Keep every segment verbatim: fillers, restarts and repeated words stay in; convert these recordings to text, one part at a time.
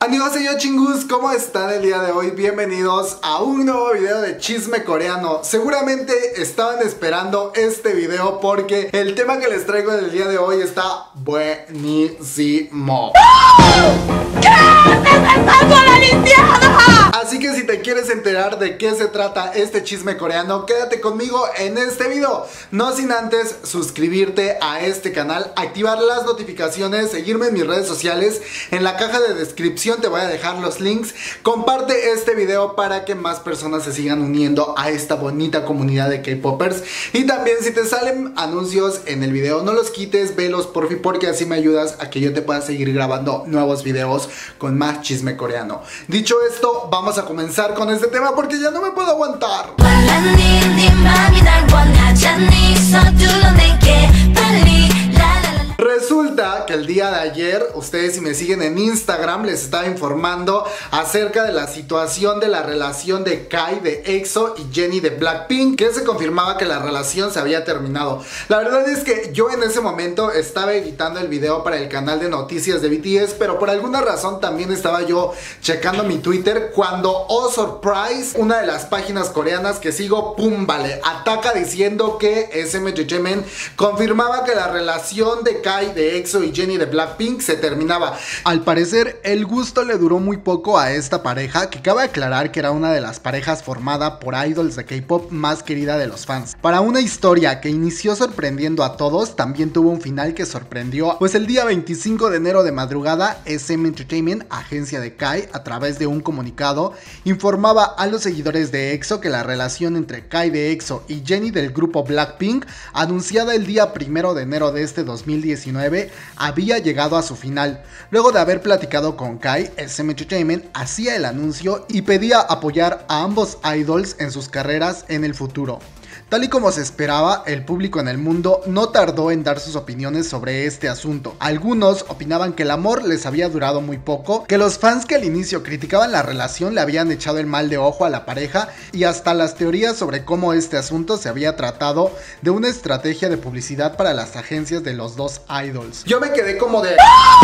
Amigos y yo chingus, ¿cómo están el día de hoy? Bienvenidos a un nuevo video de chisme coreano. Seguramente estaban esperando este video porque el tema que les traigo el día de hoy está buenísimo. ¿Qué? ¡Me estás la limpiada! Así que si te quieres enterar de qué se trata este chisme coreano, quédate conmigo en este video. No sin antes suscribirte a este canal, activar las notificaciones, seguirme en mis redes sociales. En la caja de descripción te voy a dejar los links. Comparte este video para que más personas se sigan uniendo a esta bonita comunidad de K-Popers. Y también si te salen anuncios en el video, no los quites, velos porfi, porque así me ayudas a que yo te pueda seguir grabando nuevos videos con más chisme coreano. Dicho esto, vamos a comenzar con este tema porque ya no me puedo aguantar. Resulta que el día de ayer, ustedes si me siguen en Instagram, les estaba informando acerca de la situación de la relación de Kai de EXO y Jennie de Blackpink, que se confirmaba que la relación se había terminado. La verdad es que yo en ese momento estaba editando el video para el canal de noticias de B T S, pero por alguna razón también estaba yo checando mi Twitter cuando, oh surprise, una de las páginas coreanas que sigo, pum, vale, ataca diciendo que S M Entertainment confirmaba que la relación de Kai de EXO y Jennie de Blackpink se terminaba. Al parecer el gusto le duró muy poco a esta pareja, que cabe aclarar que era una de las parejas formada por idols de K-pop más querida de los fans. Para una historia que inició sorprendiendo a todos, también tuvo un final que sorprendió, pues el día veinticinco de enero de madrugada, S M Entertainment, agencia de Kai, a través de un comunicado, informaba a los seguidores de EXO que la relación entre Kai de EXO y Jennie del grupo Blackpink, anunciada el día primero de enero de este dos mil diecinueve, había llegado a su final. Luego de haber platicado con Kai, S M Entertainment hacía el anuncio y pedía apoyar a ambos idols en sus carreras en el futuro. Tal y como se esperaba, el público en el mundo no tardó en dar sus opiniones sobre este asunto. Algunos opinaban que el amor les había durado muy poco, que los fans que al inicio criticaban la relación le habían echado el mal de ojo a la pareja, y hasta las teorías sobre cómo este asunto se había tratado de una estrategia de publicidad para las agencias de los dos idols. Yo me quedé como de...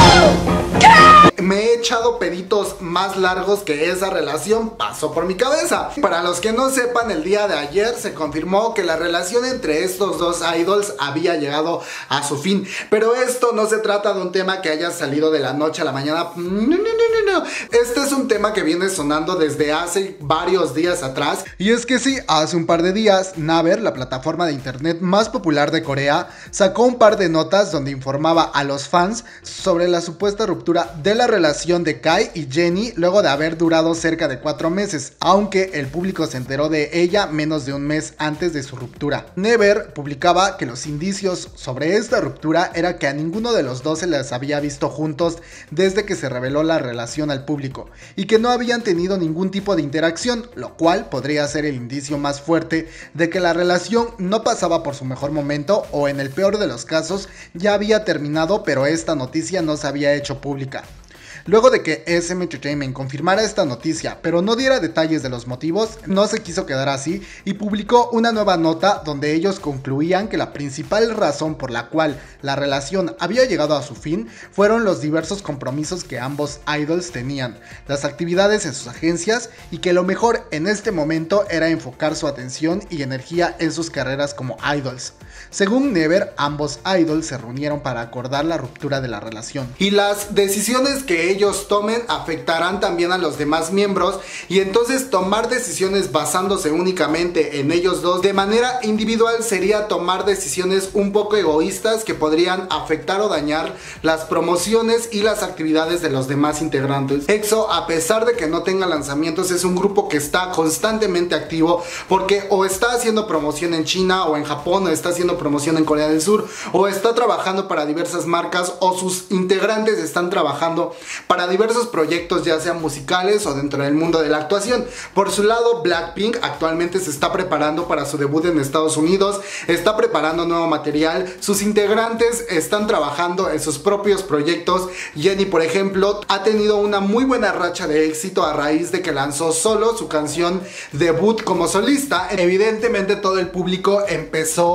¿Qué? Me he echado peditos más largos que esa relación pasó por mi cabeza. Para los que no sepan, el día de ayer se confirmó que la relación entre estos dos idols había llegado a su fin. Pero esto no se trata de un tema que haya salido de la noche a la mañana. No, no, no, no, no. Este es un tema que viene sonando desde hace varios días atrás. Y es que sí, hace un par de días, Naver, la plataforma de internet más popular de Corea, sacó un par de notas donde informaba a los fans sobre la supuesta ruptura de la relación de Kai y Jennie luego de haber durado cerca de cuatro meses, aunque el público se enteró de ella menos de un mes antes de su ruptura. Naver publicaba que los indicios sobre esta ruptura era que a ninguno de los dos se les había visto juntos desde que se reveló la relación al público y que no habían tenido ningún tipo de interacción, lo cual podría ser el indicio más fuerte de que la relación no pasaba por su mejor momento o en el peor de los casos ya había terminado, pero esta noticia no se había hecho pública. Luego de que S M Entertainment confirmara esta noticia, pero no diera detalles de los motivos, no se quiso quedar así y publicó una nueva nota donde ellos concluían que la principal razón por la cual la relación había llegado a su fin fueron los diversos compromisos que ambos idols tenían, las actividades en sus agencias y que lo mejor en este momento era enfocar su atención y energía en sus carreras como idols. Según Naver, ambos idols se reunieron para acordar la ruptura de la relación. Y las decisiones que ellos tomen afectarán también a los demás miembros, y entonces tomar decisiones basándose únicamente en ellos dos de manera individual sería tomar decisiones un poco egoístas que podrían afectar o dañar las promociones y las actividades de los demás integrantes. EXO, a pesar de que no tenga lanzamientos, es un grupo que está constantemente activo porque o está haciendo promoción en China o en Japón, o está haciendo promoción en Corea del Sur, o está trabajando para diversas marcas, o sus integrantes están trabajando para diversos proyectos, ya sean musicales o dentro del mundo de la actuación. Por su lado, Blackpink actualmente se está preparando para su debut en Estados Unidos, está preparando nuevo material, sus integrantes están trabajando en sus propios proyectos. Jennie, por ejemplo, ha tenido una muy buena racha de éxito a raíz de que lanzó solo su canción debut como solista. Evidentemente todo el público empezó a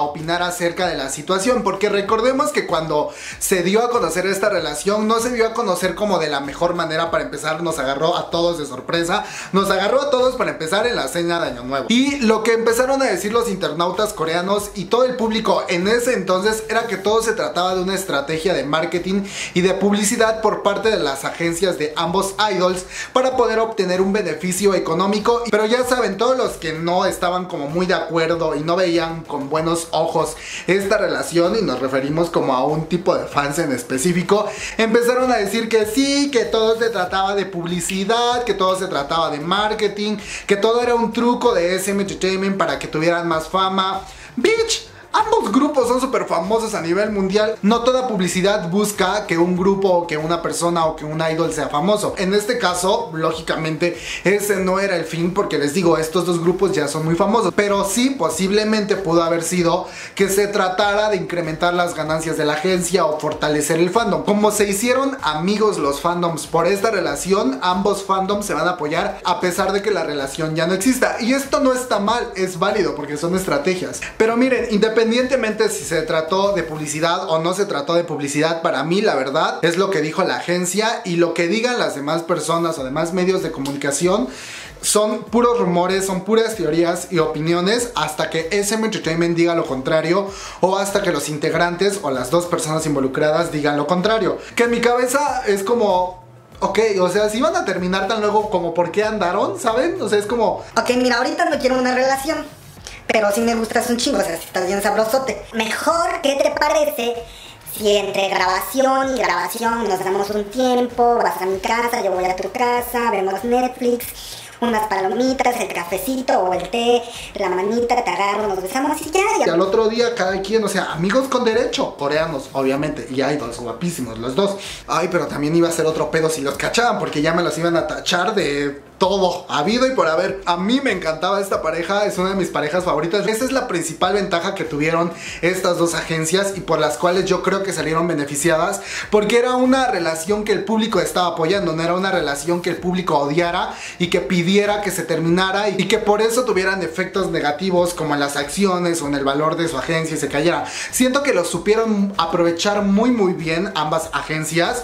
opinar acerca de la situación, porque recordemos que cuando se dio a conocer esta relación, no se dio a conocer como de la mejor manera. Para empezar, nos agarró a todos de sorpresa, nos agarró a todos para empezar en la cena de Año Nuevo. Y lo que empezaron a decir los internautas coreanos y todo el público en ese entonces era que todo se trataba de una estrategia de marketing y de publicidad por parte de las agencias de ambos idols para poder obtener un beneficio económico. Pero ya saben, todos los que no estaban como muy de acuerdo y no veían con buenos ojos esta relación, y nos referimos como a un tipo de fans en específico, empezaron a decir que sí, que todo se trataba de publicidad, que todo se trataba de marketing, que todo era un truco de S M Entertainment para que tuvieran más fama. Bitch, ambos grupos son súper famosos a nivel mundial. No toda publicidad busca que un grupo o que una persona o que un idol sea famoso. En este caso, lógicamente, ese no era el fin, porque les digo, estos dos grupos ya son muy famosos. Pero sí, posiblemente pudo haber sido que se tratara de incrementar las ganancias de la agencia o fortalecer el fandom. Como se hicieron amigos los fandoms por esta relación, ambos fandoms se van a apoyar a pesar de que la relación ya no exista. Y esto no está mal, es válido porque son estrategias. Pero miren, independientemente Independientemente si se trató de publicidad o no se trató de publicidad, para mí la verdad es lo que dijo la agencia, y lo que digan las demás personas o demás medios de comunicación son puros rumores, son puras teorías y opiniones hasta que S M Entertainment diga lo contrario, o hasta que los integrantes o las dos personas involucradas digan lo contrario. Que en mi cabeza es como... ok, o sea, si van a terminar tan luego como por qué andaron, ¿saben? O sea, es como... ok, mira, ahorita no quiero una relación, pero si me gustas un chingo, o sea, si estás bien sabrosote. Mejor, ¿qué te parece si entre grabación y grabación nos damos un tiempo? Vas a mi casa, yo voy a tu casa, vemos Netflix, unas palomitas, el cafecito o el té, la manita, te agarro, nos besamos y ya, ya. Y al otro día cada quien, o sea, amigos con derecho, coreanos, obviamente, y idols guapísimos los dos. Ay, pero también iba a ser otro pedo si los cachaban, porque ya me los iban a tachar de... todo, habido y por haber. A mí me encantaba esta pareja, es una de mis parejas favoritas. Esa es la principal ventaja que tuvieron estas dos agencias y por las cuales yo creo que salieron beneficiadas, porque era una relación que el público estaba apoyando, no era una relación que el público odiara y que pidiera que se terminara, y que por eso tuvieran efectos negativos como en las acciones o en el valor de su agencia y se cayera. Siento que lo supieron aprovechar muy muy bien ambas agencias.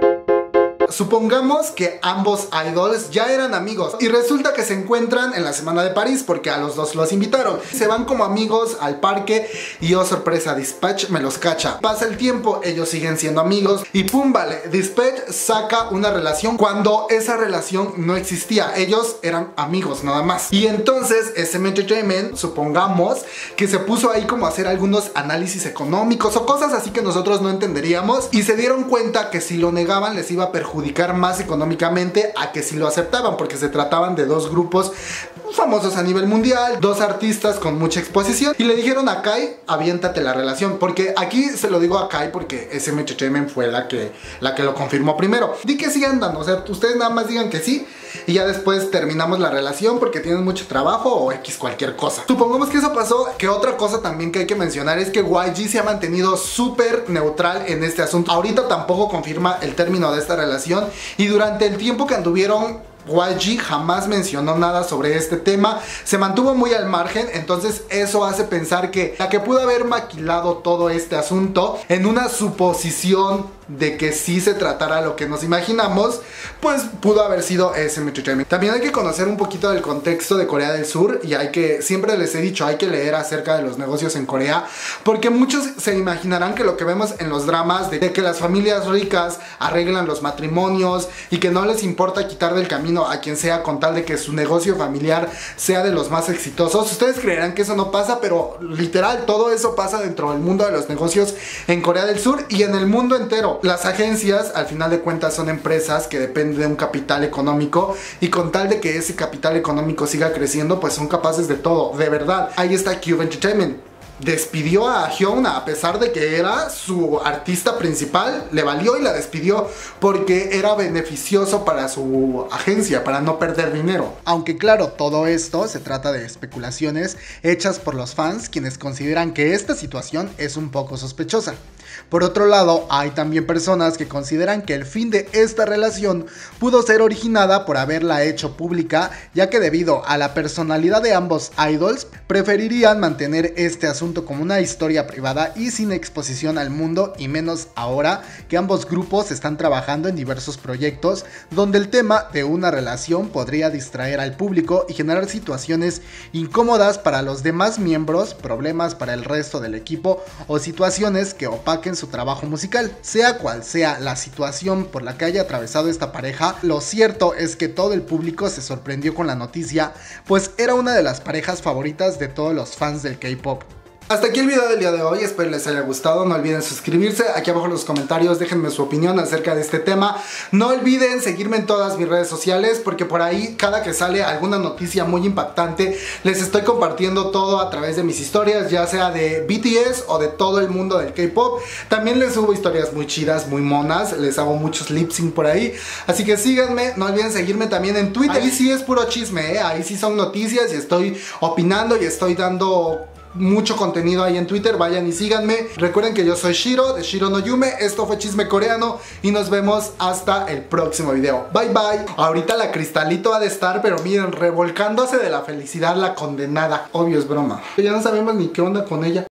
Supongamos que ambos idols ya eran amigos y resulta que se encuentran en la semana de París, porque a los dos los invitaron. Se van como amigos al parque y oh sorpresa, Dispatch me los cacha. Pasa el tiempo, ellos siguen siendo amigos y pum, vale, Dispatch saca una relación cuando esa relación no existía. Ellos eran amigos nada más. Y entonces S M Entertainment, supongamos que se puso ahí como a hacer algunos análisis económicos o cosas así que nosotros no entenderíamos, y se dieron cuenta que si lo negaban les iba a perjudicar más económicamente a que si lo aceptaban, porque se trataban de dos grupos famosos a nivel mundial, dos artistas con mucha exposición, y le dijeron a Kai, aviéntate la relación. Porque aquí se lo digo a Kai porque S M Entertainment fue la que, la que lo confirmó primero. Di que sí andan, o sea, ustedes nada más digan que sí y ya después terminamos la relación porque tienen mucho trabajo o X cualquier cosa. Supongamos que eso pasó. Que otra cosa también que hay que mencionar es que Y G se ha mantenido súper neutral en este asunto. Ahorita tampoco confirma el término de esta relación, y durante el tiempo que anduvieron Y G jamás mencionó nada sobre este tema, se mantuvo muy al margen. Entonces eso hace pensar que la que pudo haber maquilado todo este asunto en una suposición de que sí se tratara lo que nos imaginamos, pues pudo haber sido S M Entertainment. También hay que conocer un poquito del contexto de Corea del Sur, y hay que, siempre les he dicho, hay que leer acerca de los negocios en Corea, porque muchos se imaginarán que lo que vemos en los dramas de, de que las familias ricas arreglan los matrimonios y que no les importa quitar del camino a quien sea con tal de que su negocio familiar sea de los más exitosos. Ustedes creerán que eso no pasa, pero literal todo eso pasa dentro del mundo de los negocios en Corea del Sur y en el mundo entero. Las agencias, al final de cuentas, son empresas que dependen de un capital económico, y con tal de que ese capital económico siga creciendo, pues son capaces de todo, de verdad. Ahí está Cube Entertainment. Despidió a Hyuna a pesar de que era su artista principal, le valió y la despidió porque era beneficioso para su agencia, para no perder dinero. Aunque claro, todo esto se trata de especulaciones hechas por los fans, quienes consideran que esta situación es un poco sospechosa. Por otro lado, hay también personas que consideran que el fin de esta relación pudo ser originada por haberla hecho pública, ya que debido a la personalidad de ambos idols, preferirían mantener este asunto como una historia privada y sin exposición al mundo, y menos ahora que ambos grupos están trabajando en diversos proyectos donde el tema de una relación podría distraer al público y generar situaciones incómodas para los demás miembros, problemas para el resto del equipo o situaciones que opaquen su trabajo musical. Sea cual sea la situación por la que haya atravesado esta pareja, lo cierto es que todo el público se sorprendió con la noticia, pues era una de las parejas favoritas de todos los fans del K-pop. Hasta aquí el video del día de hoy, espero les haya gustado. No olviden suscribirse, aquí abajo en los comentarios déjenme su opinión acerca de este tema. No olviden seguirme en todas mis redes sociales, porque por ahí cada que sale alguna noticia muy impactante les estoy compartiendo todo a través de mis historias, ya sea de B T S o de todo el mundo del K-pop. También les subo historias muy chidas, muy monas, les hago muchos lip sync por ahí, así que síganme. No olviden seguirme también en Twitter, ahí sí es puro chisme, ¿eh? Ahí sí son noticias y estoy opinando y estoy dando mucho contenido ahí en Twitter, vayan y síganme. Recuerden que yo soy Shiro, de Shiro no Yume. Esto fue Chisme Coreano y nos vemos hasta el próximo video. Bye bye. Ahorita la Cristalito ha de estar, pero miren, revolcándose de la felicidad la condenada. Obvio es broma. Ya no sabemos ni qué onda con ella.